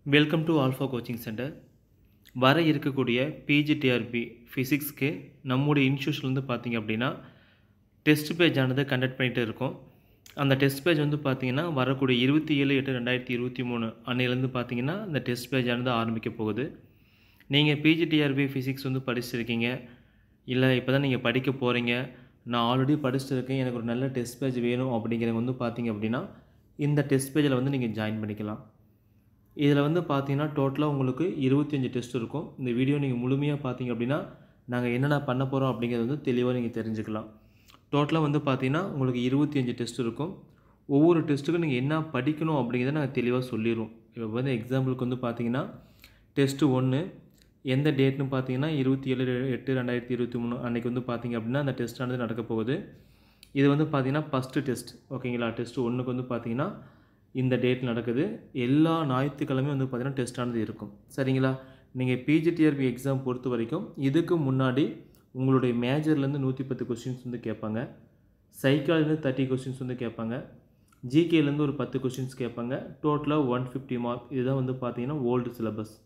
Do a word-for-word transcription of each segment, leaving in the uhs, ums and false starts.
Welcome to Alpha Coaching Centre. வர இருக்கக்கூடிய PG TRP ஃபிசிக்ஸ்க்கு நம்முடைய இன்ஸ்டியூஷன்லேருந்து பார்த்திங்க அப்படின்னா டெஸ்ட் பேஜ் ஆனது கண்டக்ட் பண்ணிகிட்டு இருக்கோம். அந்த டெஸ்ட் பேஜ் வந்து பார்த்திங்கன்னா வரக்கூடிய இருபத்தி ஏழு எட்டு ரெண்டாயிரத்தி இருபத்தி மூணு அன்னையிலேருந்து பார்த்திங்கன்னா அந்த டெஸ்ட் பேஜ் ஆனது ஆரம்பிக்க போகுது. நீங்கள் பிஜி டிஆர்பி ஃபிசிக்ஸ் வந்து படிச்சிருக்கீங்க, இல்லை இப்போ தான் நீங்கள் படிக்க போகிறீங்க, நான் ஆல்ரெடி படிச்சுருக்கேன், எனக்கு ஒரு நல்ல டெஸ்ட் பேஜ் வேணும் அப்படிங்கிறவங்க வந்து பார்த்திங்க அப்படின்னா இந்த டெஸ்ட் பேஜில் வந்து நீங்கள் ஜாயின் பண்ணிக்கலாம். இதில் வந்து பார்த்தீங்கன்னா டோட்டலாக உங்களுக்கு இருபத்தி அஞ்சு டெஸ்ட் இருக்கும். இந்த வீடியோ நீங்கள் முழுமையாக பார்த்தீங்க அப்படின்னா நாங்கள் என்னென்ன பண்ண போகிறோம் அப்படிங்கிறது வந்து தெளிவாக நீங்கள் தெரிஞ்சுக்கலாம். டோட்டலாக வந்து பார்த்தீங்கன்னா உங்களுக்கு இருபத்தி அஞ்சு டெஸ்ட் இருக்கும். ஒவ்வொரு டெஸ்ட்டுக்கும் நீங்கள் என்ன படிக்கணும் அப்படிங்கிறத நாங்கள் தெளிவாக சொல்லிடுவோம். இப்போ வந்து எக்ஸாம்பிளுக்கு வந்து பார்த்தீங்கன்னா டெஸ்ட்டு ஒன்று எந்த டேட்னு பார்த்தீங்கன்னா இருபத்தி ஏழு எட்டு ரெண்டாயிரத்தி இருபத்தி மூணு அன்றைக்கி வந்து பார்த்தீங்க அப்படின்னா அந்த டெஸ்ட்டானது நடக்க போகுது. இது வந்து பார்த்தீங்கன்னா ஃபஸ்ட்டு டெஸ்ட், ஓகேங்களா? டெஸ்ட்டு ஒன்றுக்கு வந்து பார்த்தீங்கன்னா இந்த டேட் நடக்குது. எல்லா ஞாயிற்றுக்கிழமையும் வந்து பார்த்திங்கன்னா டெஸ்ட்டானது இருக்கும், சரிங்களா? நீங்கள் பிஜிடிஆர்பி எக்ஸாம் பொறுத்த வரைக்கும் இதுக்கு முன்னாடி உங்களுடைய மேஜர்லேருந்து நூற்றி பத்து கொஸ்டின்ஸ் வந்து கேட்பாங்க, சைக்காலஜிலேருந்து தேர்ட்டி கொஸ்டின்ஸ் வந்து கேட்பாங்க, ஜிகேலேருந்து ஒரு பத்து கொஸ்டின்ஸ் கேட்பாங்க. டோட்டலாக ஒன் ஃபிஃப்டி மார்க். இதுதான் வந்து பார்த்திங்கன்னா ஓல்டு சிலபஸ்.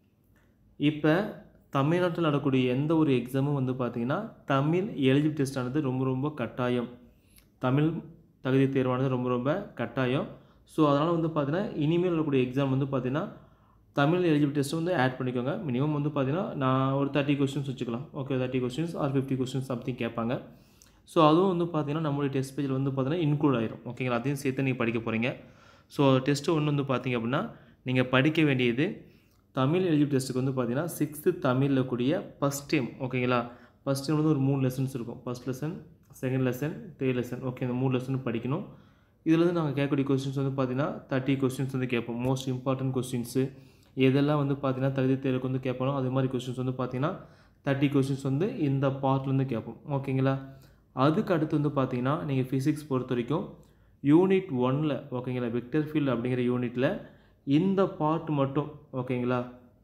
இப்போ தமிழ்நாட்டில் நடக்கக்கூடிய எந்த ஒரு எக்ஸாமும் வந்து பார்த்திங்கன்னா தமிழ் எலிஜிபிள் டெஸ்ட்டானது ரொம்ப ரொம்ப கட்டாயம். தமிழ் தகுதி தேர்வானது ரொம்ப ரொம்ப கட்டாயம். ஸோ அதனால் வந்து பார்த்தீங்கன்னா இனிமேல் வரக்கூடிய எக்ஸாம் வந்து பார்த்தீங்கன்னா தமிழ் எலிஜிபிள் டெஸ்ட்டு வந்து ஆட் பண்ணிக்கோங்க. மினிமம் வந்து பார்த்தீங்கன்னா நான் ஒரு தேர்ட்டி கொஸ்டின்ஸ் வச்சுக்கலாம், okay? Thirty questions or fifty questions something கேட்பாங்க. ஸோ அதுவும் வந்து பார்த்தீங்கன்னா நம்மளுடைய டெஸ்ட் பேஜில் வந்து பார்த்தீங்கன்னா இன்க்ளூட் ஆயிரும், ஓகேங்களா? அதையும் சேர்த்து நீங்கள் படிக்க போகிறீங்க. ஸோ டெஸ்ட்டு ஒன்று வந்து பார்த்தீங்க அப்படின்னா நீங்கள் படிக்க வேண்டியது தமிழ் எலிஜிபிள் டெஸ்ட்டுக்கு வந்து பார்த்தீங்கன்னா சிக்ஸ்த்து தமிழில் கூடிய ஃபஸ்ட் டைம், ஓகேங்களா? ஃபஸ்ட் டைம் வந்து ஒரு மூணு லெசன்ஸ் இருக்கும். First lesson, second lesson, third lesson, okay? இந்த மூணு லெசன் படிக்கணும். இதில் நாங்கள் கேட்கக்கூடிய கொஸ்டின்ஸ் வந்து பார்த்தீங்கன்னா தேர்ட்டி கொஸ்டின்ஸ் வந்து கேட்போம். மோஸ்ட் இம்பார்ட்டன்ட் கொஸ்டின்ஸு எதெல்லாம் வந்து பார்த்தீங்கன்னா தகுதி தேர்வுக்கு வந்து கேட்போம், அது மாதிரி கொஸ்டின்ஸ் வந்து பார்த்தீங்கன்னா தேர்ட்டி கொஸ்டின்ஸ் வந்து இந்த பார்ட்லேருந்து கேட்போம், ஓகேங்களா? அதுக்கு அடுத்து வந்து பார்த்தீங்கன்னா நீங்கள் ஃபிசிக்ஸ் பொறுத்த வரைக்கும் யூனிட் ஒன்னில், ஓகேங்களா, வெக்டர் ஃபீல்டு அப்படிங்கிற யூனிட்டில் இந்த பார்ட் மட்டும், ஓகேங்களா,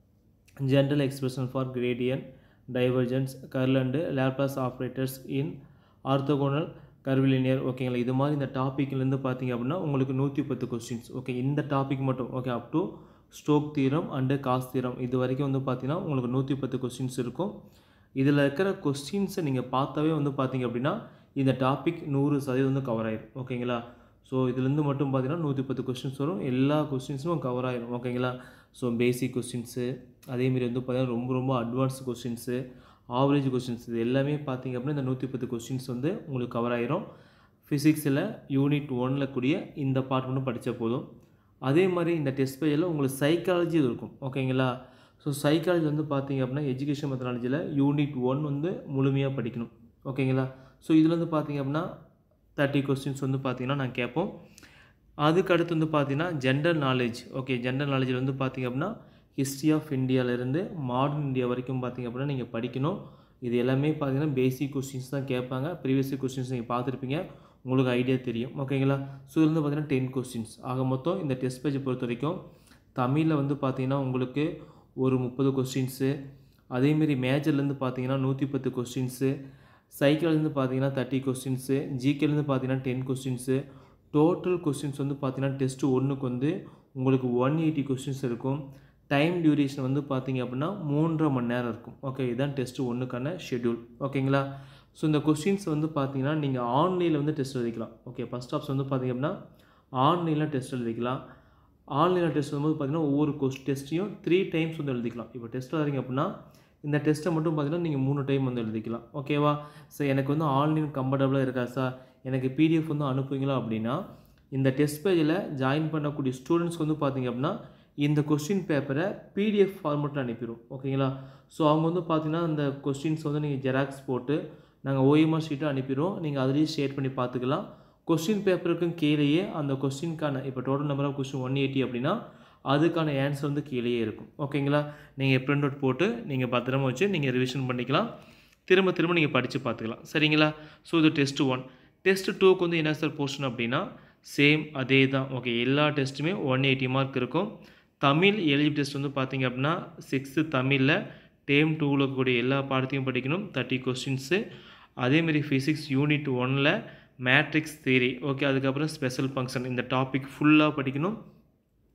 general expression for gradient, divergence, curl and Laplace operators in orthogonal curvilinear, ஓகேங்களா? இது மாதிரி இந்த டாப்பிக்லேருந்து பார்த்தீங்க அப்படின்னா உங்களுக்கு நூற்றி பத்து கொஸ்டின்ஸ், ஓகே? இந்த டாபிக் மட்டும், okay, up to Stoke theorem and Gauss theorem இது வரைக்கும் வந்து பார்த்தீங்கன்னா உங்களுக்கு நூற்றி பத்து கொஸ்டின்ஸ் இருக்கும். இதில் இருக்கிற கொஸ்டின்ஸை நீங்கள் பார்த்தாவே வந்து பார்த்தீங்க அப்படின்னா இந்த டாபிக் நூறு சதவீதம் வந்து கவர் ஆயிடும், ஓகேங்களா? ஸோ இதுலேருந்து மட்டும் பார்த்தீங்கன்னா நூற்றி பத்து கொஸ்டின்ஸ் வரும். எல்லா கொஸ்டின்ஸும் கவர் ஆயிடும், ஓகேங்களா? ஸோ பேசிக் கொஸ்டின்ஸு, அதேமாரி வந்து பார்த்தீங்கன்னா ரொம்ப ரொம்ப அட்வான்ஸ் கொஸ்டின்ஸு, ஆவரேஜ் கொஸ்டின்ஸ், இது எல்லாமே பார்த்திங்க அப்படின்னா இந்த நூற்றி பத்து கொஸ்டின்ஸ் வந்து உங்களுக்கு கவர் ஆகிரும். ஃபிசிக்ஸில் யூனிட் ஒன்னில் கூடிய இந்த பார்ட் மட்டும் படித்தா போதும். அதே மாதிரி இந்த டெஸ்ட் பேஜில் உங்களுக்கு சைக்காலஜி இருக்கும், ஓகேங்களா? ஸோ சைக்காலஜி வந்து பார்த்திங்க அப்படின்னா எஜுகேஷன் மெத்தடாலஜியில் யூனிட் ஒன் வந்து முழுமையாக படிக்கணும், ஓகேங்களா? ஸோ இதில் வந்து பார்த்திங்க அப்படின்னா தேர்ட்டி கொஸ்டின்ஸ் வந்து பார்த்திங்கன்னா நான் கேட்போம். அதுக்கு அடுத்து வந்து பார்த்திங்கன்னா ஜென்ரல் நாலேஜ், ஓகே? ஜென்ரல் நாலேஜில் வந்து பார்த்திங்க அப்படின்னா ஹிஸ்ட்ரி ஆஃப் இந்தியாவிலேருந்து மாடர்ன் இந்தியா வரைக்கும் பார்த்திங்க அப்படின்னா நீங்கள் படிக்கணும். இது எல்லாமே பார்த்திங்கன்னா பேசிக் கொஸ்டின்ஸ் தான் கேட்பாங்க. ப்ரீவியஸ் கொஸ்டின்ஸ் நீங்கள் பார்த்துருப்பீங்க, உங்களுக்கு ஐடியா தெரியும், ஓகேங்களா? ஸோ இது வந்து பார்த்திங்கன்னா டென் கொஸ்டின்ஸ் ஆக மொத்தம் இந்த டெஸ்ட் பேஜை பொறுத்த வரைக்கும் தமிழில் வந்து பார்த்திங்கன்னா உங்களுக்கு ஒரு முப்பது கொஸ்டின்ஸு, அதேமாரி மேஜர்லேருந்து பார்த்திங்கன்னா நூற்றி பத்து கொஸ்டின்ஸு, சைக்கிள்லேருந்து பார்த்திங்கன்னா தேர்ட்டி கொஸ்டின்ஸு, ஜிகேலேருந்து பார்த்திங்கன்னா டென் கொஸ்டின்ஸு. டோட்டல் கொஸ்டின்ஸ் வந்து பார்த்திங்கன்னா டெஸ்ட்டு ஒன்றுக்கு வந்து உங்களுக்கு ஒன் எயிட்டி கொஸ்டின்ஸ் இருக்கும். டைம் டியூரேஷன் வந்து பார்த்திங்க அப்படின்னா மூன்றரை மணி நேரம் இருக்கும், ஓகே? இதுதான் டெஸ்ட்டு ஒன்றுக்கான ஷெட்யூல், ஓகேங்களா? ஸோ இந்த கொஸ்டின்ஸ் வந்து பார்த்திங்கன்னா நீங்கள் ஆன்லைனில் வந்து டெஸ்ட் எழுதிக்கலாம், ஓகே? ஃபஸ்ட் ஆப்ஷன் வந்து பார்த்திங்க அப்படின்னா ஆன்லைனில் டெஸ்ட் எழுதிக்கலாம். ஆன்லைனில் டெஸ்ட் வந்து பார்த்திங்கன்னா ஒவ்வொரு கொஸ்ட் டெஸ்ட்டையும் த்ரீ டைம்ஸ் வந்து எழுதிக்கலாம். இப்போ டெஸ்ட் எழுதிங்க அப்படின்னா இந்த டெஸ்ட்டை மட்டும் பார்த்திங்கன்னா நீங்கள் மூணு டைம் வந்து எழுதிக்கலாம், ஓகேவா? ஸோ எனக்கு வந்து ஆன்லைன் கம்ஃபர்டபுளாக இருக்கா சார், எனக்கு பிடிஎஃப் வந்து அனுப்புவீங்களா அப்படின்னா இந்த டெஸ்ட் பேஜில் ஜாயின் பண்ணக்கூடிய ஸ்டூடெண்ட்ஸ்க்கு வந்து பார்த்திங்க அப்படின்னா இந்த கொஸ்டின் பேப்பரை பிடிஎஃப் ஃபார்மெட்டில் அனுப்பிடும், ஓகேங்களா? ஸோ அவங்க வந்து பார்த்திங்கன்னா அந்த கொஸ்டின்ஸ் வந்து நீங்கள் ஜெராக்ஸ் போட்டு நாங்கள் ஓஎம்ஆர் ஷீட்டை அனுப்பிடுவோம். நீங்கள் அதிலேயே ஷேர் பண்ணி பார்த்துக்கலாம். கொஸ்டின் பேப்பருக்கும் கீழேயே அந்த கொஸ்டின்கான இப்போ total number of question one eighty அப்படின்னா அதுக்கான ஆன்சர் வந்து கீழேயே இருக்கும், ஓகேங்களா? நீங்கள் பிரிண்ட் அவுட் போட்டு நீங்கள் பத்திரமா வச்சு நீங்கள் ரிவிஷன் பண்ணிக்கலாம். திரும்ப திரும்ப நீங்கள் படித்து பார்த்துக்கலாம், சரிங்களா? ஸோ இது டெஸ்ட்டு ஒன். டெஸ்ட்டு டூக்கு வந்து என்ன சார் போர்ஷன் அப்படின்னா சேம் அதே தான், ஓகே? எல்லா டெஸ்ட்டுமே ஒன் எயிட்டி மார்க் இருக்கும். தமிழ் எலிஜிபிள் டெஸ்ட் வந்து பார்த்திங்க அப்படின்னா சிக்ஸ்த்து தமிழில் டேம் டூவில் இருக்கக்கூடிய எல்லா பாடத்தையும் படிக்கணும், தேர்ட்டி கொஸ்டின்ஸு. அதேமாரி ஃபிசிக்ஸ் யூனிட் ஒன்னில் மேட்ரிக்ஸ் தியரி, ஓகே? அதுக்கப்புறம் ஸ்பெஷல் ஃபங்க்ஷன், இந்த டாபிக் ஃபுல்லாக படிக்கணும்.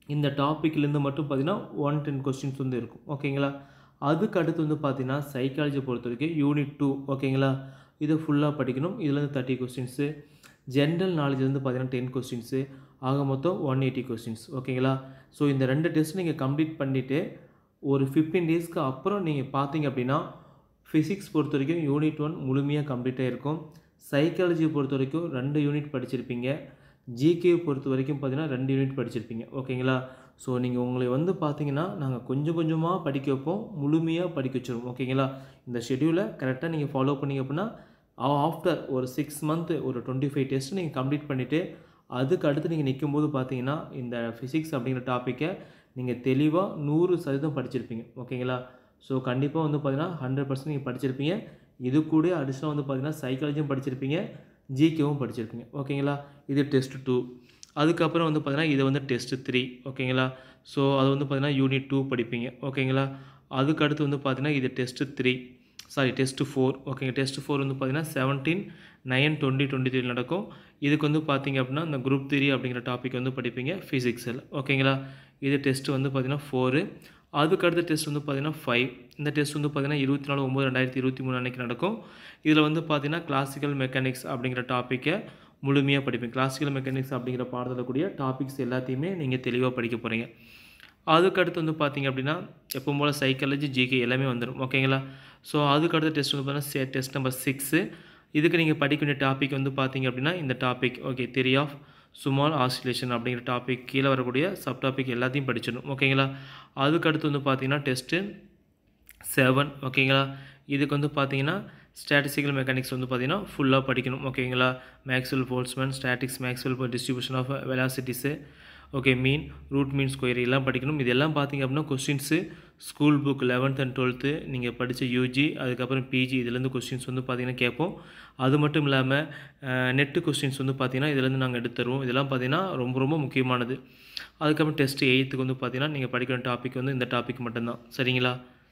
இந்த டாப்பிக்லேருந்து மட்டும் பார்த்தீங்கன்னா ஒன் டென் கொஸ்டின்ஸ் வந்து இருக்கும் ஓகேங்களா. அதுக்கு அடுத்து வந்து பார்த்தீங்கன்னா சைக்காலஜி பொறுத்த வரைக்கும் யூனிட் டூ ஓகேங்களா. இதை ஃபுல்லாக படிக்கணும். இதுலேருந்து தேர்ட்டி கொஸ்டின்ஸு, ஜென்ரல் நாலேஜ்லேருந்து பார்த்தீங்கன்னா டென் கொஸ்டின்ஸு, ஆக மொத்தம் ஒன் எயிட்டி கொஸ்டின்ஸ் ஓகேங்களா. ஸோ இந்த ரெண்டு டெஸ்ட் நீங்கள் கம்ப்ளீட் பண்ணிவிட்டு ஒரு ஃபிஃப்டீன் டேஸ்க்கு அப்புறம் நீங்கள் பார்த்தீங்க அப்படின்னா ஃபிசிக்ஸ் பொறுத்த வரைக்கும் யூனிட் ஒன் முழுமையாக கம்ப்ளீட்டாக இருக்கும். சைக்காலஜியை பொறுத்த வரைக்கும் ரெண்டு யூனிட் படிச்சிருப்பீங்க. ஜிகே பொறுத்த வரைக்கும் பார்த்தீங்கன்னா ரெண்டு யூனிட் படிச்சிருப்பீங்க ஓகேங்களா. ஸோ நீங்கள் உங்களை வந்து பார்த்தீங்கன்னா நாங்கள் கொஞ்சம் கொஞ்சமாக படிக்க வைப்போம், முழுமையாக படிக்க வச்சிருவோம் ஓகேங்களா. இந்த ஷெடியூலை கரெக்டாக நீங்கள் ஃபாலோ பண்ணிங்க அப்படின்னா ஆஃப்டர் ஒரு சிக்ஸ் மந்த்து ஒரு டுவெண்ட்டி ஃபைவ் டெஸ்ட்டு நீங்கள் கம்ப்ளீட் பண்ணிவிட்டு அதுக்கு அடுத்து நீங்கள் நிற்கும்போது பார்த்தீங்கன்னா இந்த ஃபிசிக்ஸ் அப்படிங்கிற டாப்பிக்கை நீங்கள் தெளிவாக நூறு சதவீதம் படிச்சிருப்பீங்க ஓகேங்களா. ஸோ கண்டிப்பாக வந்து பார்த்தீங்கன்னா ஹண்ட்ரட் பர்சன்ட் நீங்கள் படிச்சிருப்பீங்க. இது கூட அடிஷனலாக வந்து பார்த்தீங்கன்னா சைக்காலஜியும் படிச்சிருப்பீங்க, ஜிகேவும் படிச்சிருப்பீங்க ஓகேங்களா. இது டெஸ்ட் டூ. அதுக்கப்புறம் வந்து பார்த்தீங்கன்னா இது வந்து டெஸ்ட் த்ரீ ஓகேங்களா. ஸோ அது வந்து பார்த்தீங்கன்னா யூனிட் டூ படிப்பீங்க ஓகேங்களா. அதுக்கு அடுத்து வந்து பார்த்தீங்கன்னா இது test three sorry test four ஓகேங்க. டெஸ்ட் ஃபோர் வந்து பார்த்தீங்கன்னா seventeen nine twenty twenty three நடக்கும். இதுக்கு வந்து பார்த்தீங்க அப்படின்னா இந்த குரூப் த்ரீ அப்படிங்கிற டாபிக் வந்து படிப்பீங்க ஃபிசிக்ஸில் ஓகேங்களா. இது டெஸ்ட் வந்து பார்த்தீங்கன்னா ஃபோரு. அதுக்கு அடுத்த டெஸ்ட் வந்து பார்த்தீங்கன்னா ஃபைவ். இந்த டெஸ்ட் வந்து பார்த்தீங்கன்னா இருபத்தி நாலு ஒம்பது ரெண்டாயிரத்தி இருபத்தி மூணு அன்றைக்கி நடக்கும். இதில் வந்து பார்த்தீங்கன்னா கிளாசிக்கல் மெக்கானிக்ஸ் அப்படிங்கிற டாப்பிக்கை முழுமையாக படிப்பீங்க. கிளாசிக்கல் மெக்கானிக்ஸ் அப்படிங்கிற பாடத்தில் கூடிய டாபிக்ஸ் எல்லாத்தையுமே நீங்கள் தெளிவாக படிக்க போகிறீங்க. அதுக்கடுத்து வந்து பார்த்தீங்க அப்படின்னா எப்பவும் போல் சைக்காலஜி, ஜிகே எல்லாமே வந்துடும் ஓகேங்களா. ஸோ அதுக்கடுத்த டெஸ்ட் வந்து பார்த்தீங்கன்னா டெஸ்ட் நம்பர் சிக்ஸு. இதுக்கு நீங்கள் படிக்க வேண்டிய டாபிக் வந்து பார்த்தீங்க அப்படின்னா இந்த topic okay theory of small oscillation அப்படிங்கிற டாபிக் கீழே வரக்கூடிய சப் டாபிக் எல்லாத்தையும் படிச்சிடணும் ஓகேங்களா. அதுக்கடுத்து வந்து பார்த்தீங்கன்னா டெஸ்ட்டு செவன் ஓகேங்களா. இதுக்கு வந்து பார்த்தீங்கன்னா ஸ்டாட்டிஸ்டிக்கல் மெக்கானிக்ஸ் வந்து பார்த்தீங்கன்னா ஃபுல்லாக படிக்கணும் ஓகேங்களா. Maxwell Boltzmann statics, Maxwell distribution of velocities okay, mean, root mean square எல்லாம் படிக்கணும். இதெல்லாம் பார்த்தீங்க அப்படின்னா questions school book eleventh and twelfth நீங்கள் படித்த யூஜி அதுக்கப்புறம் பிஜி இதுலேருந்து கொஸ்டின்ஸ் வந்து பார்த்தீங்கன்னா கேட்போம். அது மட்டும் இல்லாமல் நெட்டு கொஸ்டின்ஸ் வந்து பார்த்தீங்கன்னா இதுலேருந்து நாங்கள் எடுத்து தருவோம். இதெல்லாம் பார்த்தீங்கன்னா ரொம்ப ரொம்ப முக்கியமானது. அதுக்கப்புறம் டெஸ்ட் எயித்துக்கு வந்து பார்த்தீங்கன்னா நீங்கள் படிக்கிற டாபிக் வந்து இந்த டாபிக் மட்டும்தான் சரிங்களா.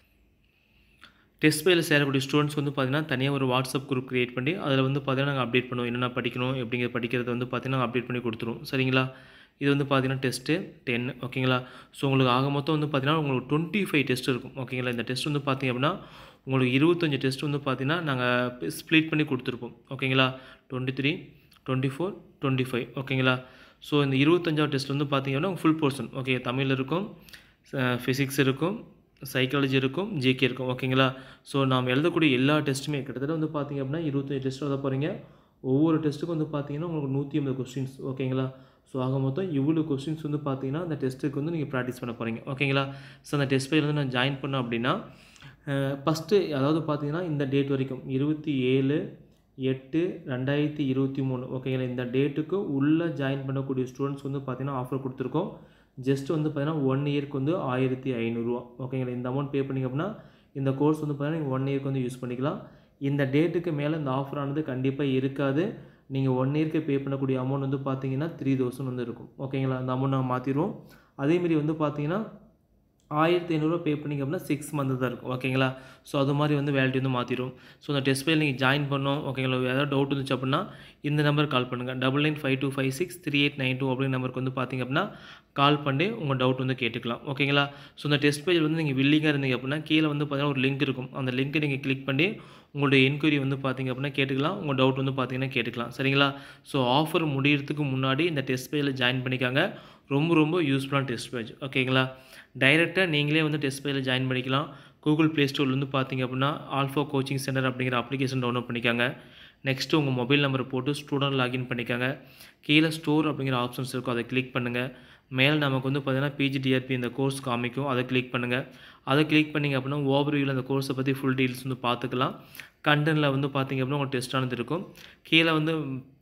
டெஸ்ட் பேயில் சேரக்கூடிய ஸ்டூடெண்ட்ஸ் வந்து பார்த்தீங்கன்னா தனியாக ஒரு வாட்ஸ்அப் குரூப் க்ரியேட் பண்ணி அதில் வந்து பார்த்தீங்கன்னா நாங்கள் அப்டேட் பண்ணுவோம். என்னென்ன படிக்கணும் எப்படிங்கிற படிக்கிறத வந்து பார்த்தீங்கன்னா அப்டேட் பண்ணி கொடுத்துருவோம் சரிங்களா. இது வந்து பார்த்தீங்கன்னா டெஸ்ட்டு டென் ஓகேங்களா. ஸோ உங்களுக்கு ஆக மொத்தம் வந்து பார்த்தீங்கன்னா உங்களுக்கு டுவெண்ட்டி ஃபைவ் டெஸ்ட் இருக்கும் ஓகேங்களா. இந்த டெஸ்ட் வந்து பார்த்தீங்க அப்படின்னா உங்களுக்கு இருபத்தஞ்சு டெஸ்ட் வந்து பார்த்தீங்கன்னா நாங்கள் ஸ்ப்ளிட் பண்ணி கொடுத்துருப்போம் ஓகேங்களா. Twenty three twenty four twenty five ஓகேங்களா. ஸோ இந்த இருபத்தஞ்சாவது டெஸ்ட் வந்து பார்த்தீங்க அப்படின்னா ஃபுல் போர்ஷன் ஓகே. தமிழ் இருக்கும், ஃபிசிக்ஸ் இருக்கும், சைக்காலஜி இருக்கும், ஜிகே இருக்கும் ஓகேங்களா. ஸோ நாம் எழுதக்கூடிய எல்லா டெஸ்ட்டுமே கிட்டத்தட்ட வந்து பார்த்தீங்க அப்படின்னா இருபத்தஞ்சு டெஸ்ட் எழுத போகிறீங்க. ஒவ்வொரு டெஸ்ட்டுக்கும் வந்து பார்த்தீங்கன்னா உங்களுக்கு நூற்றி ஐம்பது கொஸ்டின்ஸ் ஓகேங்களா. ஸோ ஆக மொத்தம் இவ்வளோ கொஸ்டின்ஸ் வந்து பார்த்தீங்கன்னா அந்த டெஸ்ட்டுக்கு வந்து நீங்கள் ப்ராக்டிஸ் பண்ண போகிறீங்க ஓகேங்களா. ஸோ அந்த டெஸ்ட் பேஜ் வந்து நான் ஜாயின் பண்ணோம் அப்படின்னா ஃபஸ்ட்டு அதாவது பார்த்தீங்கன்னா இந்த டேட் வரைக்கும் இருபத்தி ஏழு எட்டு ரெண்டாயிரத்தி இருபத்தி மூணு ஓகேங்களா. இந்த டேட்டுக்கு உள்ளே ஜாயின் பண்ணக்கூடிய ஸ்டூடெண்ட்ஸ் வந்து பார்த்தீங்கன்னா ஆஃபர் கொடுத்துருக்கோம். ஜஸ்ட் வந்து பார்த்தீங்கன்னா ஒன் இயருக்கு வந்து ஆயிரத்தி ஐநூறுரூவா ஓகேங்களா. இந்த அமௌண்ட் பே பண்ணிங்க அப்படின்னா இந்த கோர்ஸ் வந்து பார்த்தீங்கன்னா நீங்கள் ஒன் இயருக்கு வந்து யூஸ் பண்ணிக்கலாம். இந்த டேட்டுக்கு மேலே இந்த ஆஃபர் ஆனது கண்டிப்பாக இருக்காது. நீங்கள் ஒன் இயருக்கு பே பண்ணக்கூடிய அமௌண்ட் வந்து பார்த்தீங்கன்னா த்ரீ தௌசண்ட் வந்து இருக்கும் ஓகேங்களா. அந்த அமௌண்ட் நாங்கள் மாற்றிடுவோம். அதேமாரி வந்து பார்த்தீங்கன்னா ஆயிரத்தி ஐநூறுரூவா பே பண்ணிங்க அப்படின்னா சிக்ஸ் மந்த்து தான் இருக்கும் ஓகேங்களா. ஸோ அது மாதிரி வந்து வேலிட்டி வந்து மாற்றிடும். ஸோ அந்த டெஸ்ட் பேஜ் நீங்கள் ஜாயின் பண்ணோம் ஓகேங்களா. ஏதாவது டவுட் இருந்துச்சு அப்படின்னா இந்த நம்பருக்கு கால் பண்ணுங்கள். Double nine five two five six three eight nine two அப்படிங்கிற நம்பருக்கு வந்து பார்த்திங்க அப்படின்னா கால் பண்ணி உங்கள் டவுட் வந்து கேட்டுக்கலாம் ஓகேங்களா. ஸோ அந்த டெஸ்ட் பேஜ் வந்து நீங்கள் வில்லிங்காக இருந்தீங்க அப்படின்னா கீழே வந்து பார்த்தீங்கன்னா ஒரு லிங்க் இருக்கும். அந்த லிங்க்கை நீங்கள் கிளிக் பண்ணி உங்களுடைய என்கொயரி வந்து பார்த்திங்க அப்படின்னா கேட்டுக்கலாம். உங்கள் டவுட் வந்து பார்த்திங்கன்னா கேட்டுக்கலாம் சரிங்களா. ஸோ ஆஃபர் முடிகிறதுக்கு முன்னாடி இந்த டெஸ்ட் பேஜில் ஜாயின் பண்ணிக்காங்க. ரொம்ப ரொம்ப யூஸ்ஃபுல்லான டெஸ்ட் பேஜ் ஓகேங்களா. டைரெக்டாக நீங்களே வந்து டெஸ்ட் பேஜில் ஜாயின் பண்ணிக்கலாம். கூகுள் ப்ளே ஸ்டோர்லேருந்து பார்த்திங்க அப்படின்னா ஆல்ஃபா கோச்சிங் சென்டர் அப்படிங்கிற அப்ளிகேஷன் டவுன்லோட் பண்ணிக்காங்க. நெக்ஸ்ட்டு உங்கள் மொபைல் நம்பரை போட்டு ஸ்டூடெண்ட் லாகின் பண்ணிக்காங்க. கீழே ஸ்டோர் அப்படிங்கிற ஆப்ஷன்ஸ் இருக்கும், அதை கிளிக் பண்ணுங்கள். மேலே நமக்கு வந்து பார்த்தீங்கன்னா பிஜிடிஆர்பி இந்த கோர்ஸ் காமிக்கும், அதை கிளிக் பண்ணுங்கள். அதை கிளிக் பண்ணிங்க அப்படின்னா ஓவர்வியூவில் அந்த கோர்ஸை பற்றி ஃபுல் டீல்ஸ் வந்து பார்த்துக்கலாம். கண்டென்ட்டில் வந்து பார்த்திங்க அப்படின்னா உங்களுக்கு டெஸ்ட்டானது இருக்கும். கீழே வந்து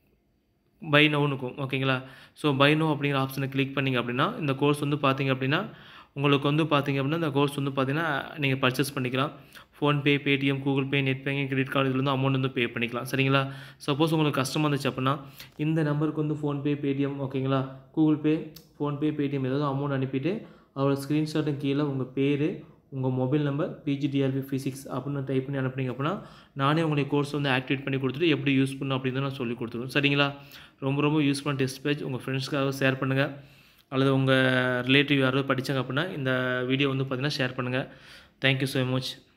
பை நோன்னு இருக்கும் ஓகேங்களா. ஸோ பை நோ அப்படிங்கிற ஆப்ஷனை கிளிக் பண்ணிங்க அப்படின்னா இந்த கோர்ஸ் வந்து பார்த்திங்க அப்படின்னா உங்களுக்கு வந்து பார்த்திங்க அப்படின்னா இந்த கோர்ஸ் வந்து பார்த்திங்கன்னா நீங்கள் பர்ச்சேஸ் பண்ணிக்கலாம். PhonePe, Paytm, Google Pay, net banking, credit card இதுலேருந்து அமௌண்ட் வந்து பே பண்ணிக்கலாம் சரிங்களா. சப்போஸ் உங்களுக்கு கஷ்டமாக இருந்துச்சு அப்படின்னா இந்த நம்பருக்கு வந்து ஃபோன்பே, பேடிஎம் ஓகேங்களா, கூகுள் பே, ஃபோன்பே, பேடிஎம் ஏதாவது அமௌண்ட் அனுப்பிட்டு அவரோட ஸ்க்ரீன்ஷாட்டும் கீழே உங்கள் பேர், உங்கள் மொபைல் நம்பர், பிஜிடிஆர்பி ஃபிசிக்ஸ் அப்படின்னு டைப் பண்ணி அனுப்புனீங்க அப்படின்னா நானே உங்களுடைய கோர்ஸ் வந்து ஆக்டிவேட் பண்ணி கொடுத்துட்டு எப்படி யூஸ் பண்ணணும் அப்படின்னு நான் சொல்லி கொடுத்துருவேன் சரிங்களா. ரொம்ப ரொம்ப யூஸ்ஃபுல்லான டெஸ்ட் பேஜ் உங்கள் ஃப்ரெண்ட்ஸ்க்காக ஷேர் பண்ணுங்கள். அல்லது உங்கள் ரிலேட்டிவ் யாராவது படித்தாங்க அப்படின்னா இந்த வீடியோ வந்து பார்த்திங்கன்னா ஷேர் பண்ணுங்கள். Thank you so much.